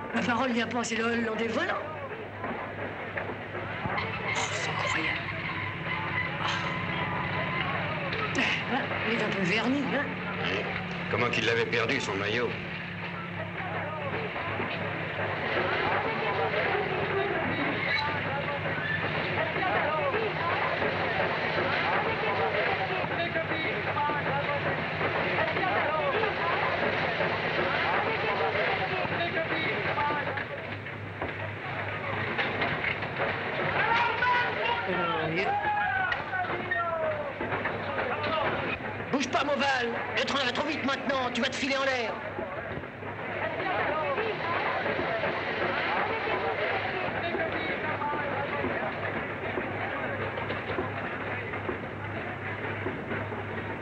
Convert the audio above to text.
Ma parole n'y a pas, c'est le Hollandais des volants. Oh, c'est incroyable. Ah, il est un peu verni, hein? Comment qu'il l'avait perdu, son maillot? Bouge pas, Mauval. Le train va trop vite maintenant. Tu vas te filer en l'air.